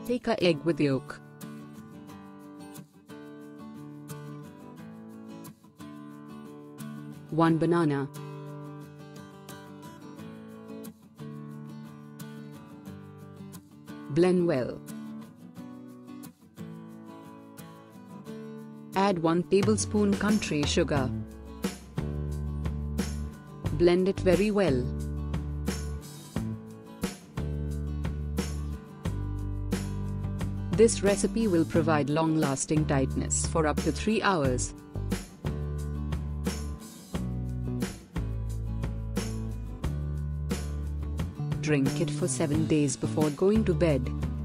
Take a egg with yolk. One banana. Blend well. Add 1 tablespoon country sugar. Blend it very well. This recipe will provide long-lasting tightness for up to 3 hours. Drink it for 7 days before going to bed.